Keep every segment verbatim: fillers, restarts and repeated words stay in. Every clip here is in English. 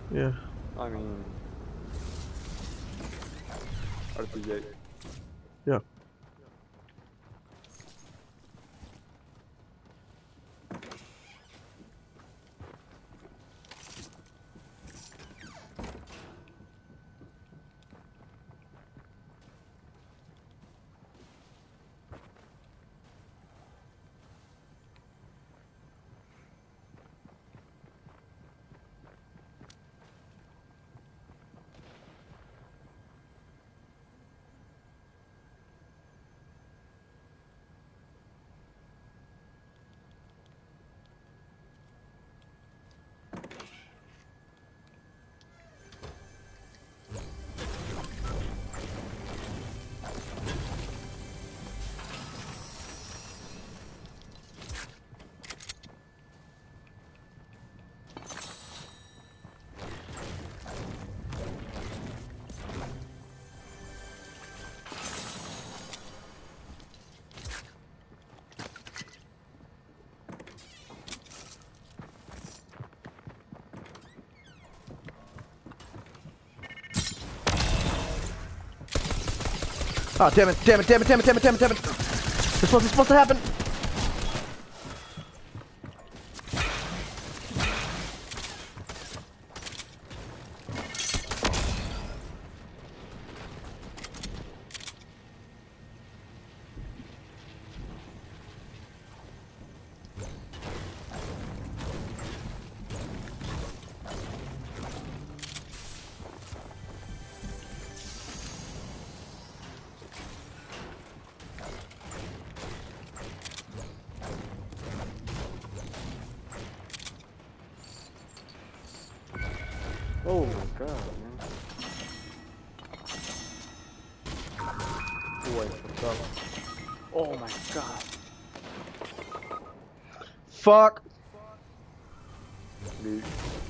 Yeah. I mean, R P J. Yeah. Oh, damn it, damn it, damn it, damn it, damn it, damn it, damn it. This wasn't supposed to happen. Oh my god, man. Oh, I fucked up. Oh my god. Fuck. Dude.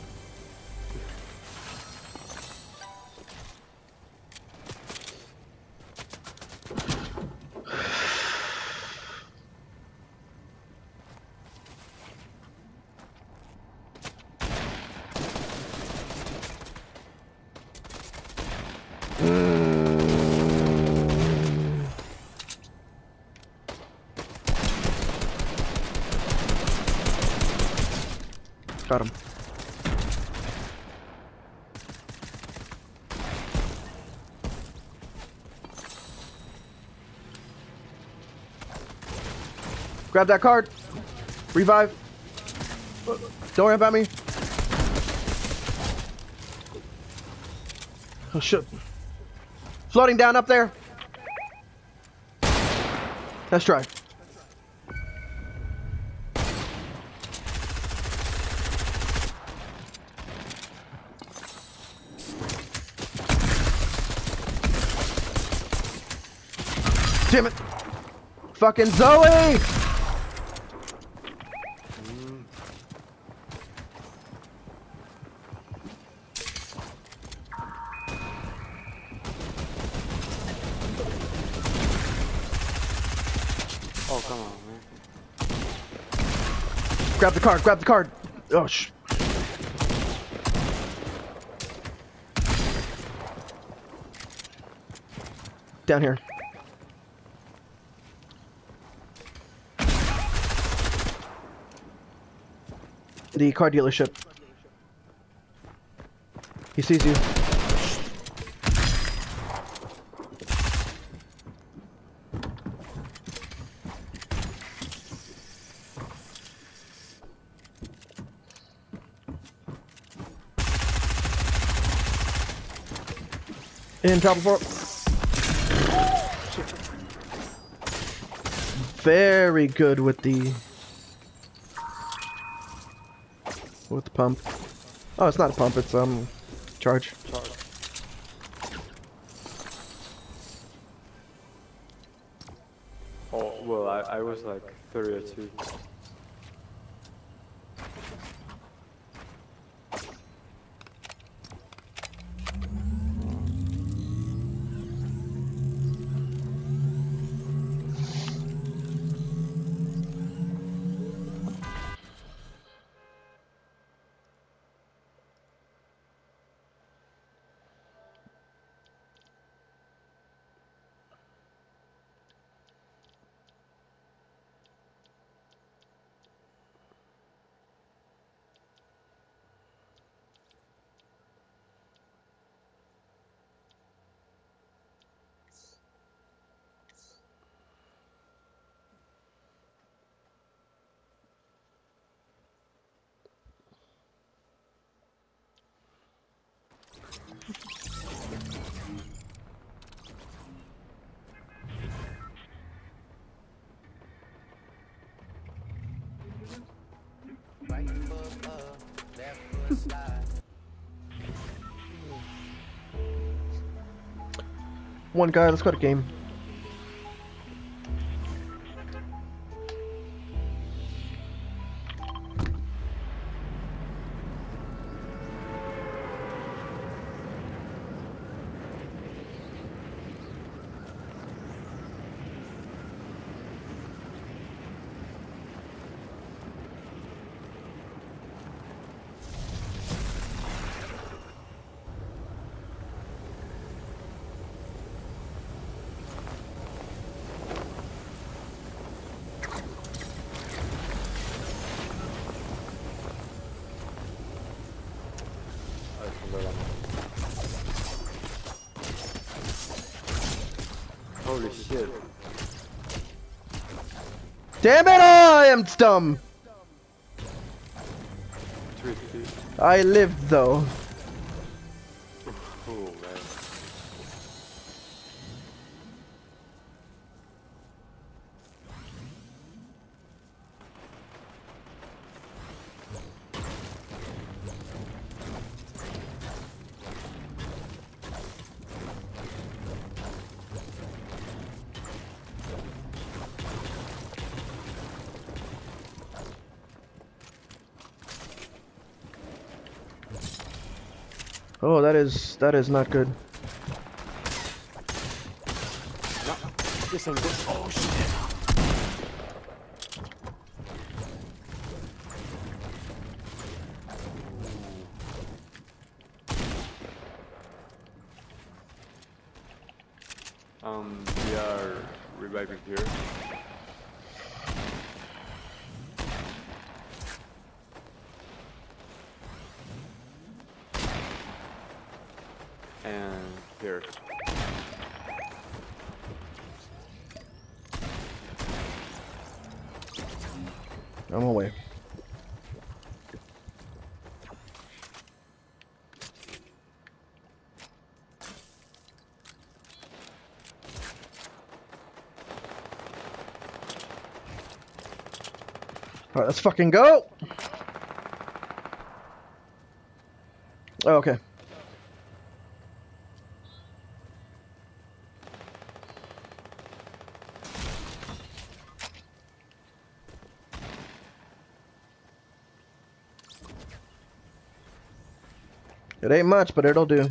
Got him. Grab that card. Revive. Don't worry about me. Oh shit. Floating down up there. Let's try. Damn it! Fucking Zoe! Mm. Oh, come on, man. Grab the card, grab the card! Oh, sh. Down here. The car dealership. He sees you. In top four. Very good with the with the pump. Oh, it's not a pump. It's um charge. Charge. Oh well, I I was like thirty or two. One guy, let's go to game. Holy shit. Damn it, I am dumb! Tricky. I lived though. Oh man. Oh, that is that is not good. No, this ain't good. Oh shit. Um, we are reviving here. And here. I'm away. Alright, let's fucking go! Oh, okay. It ain't much, but it'll do.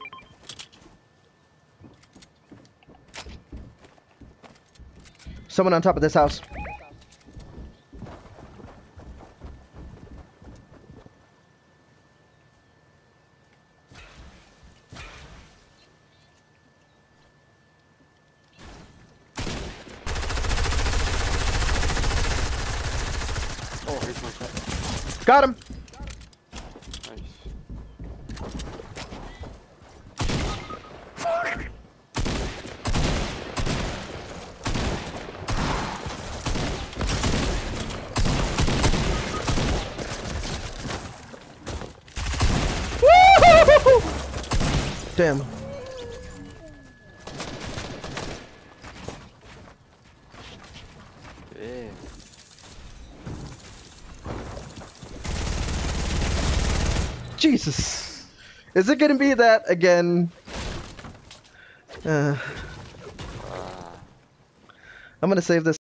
Someone on top of this house. Oh, here's my shot. Got him! Nice. Damn. Yeah. Jesus. Is it gonna be that again? Uh, I'm gonna save this.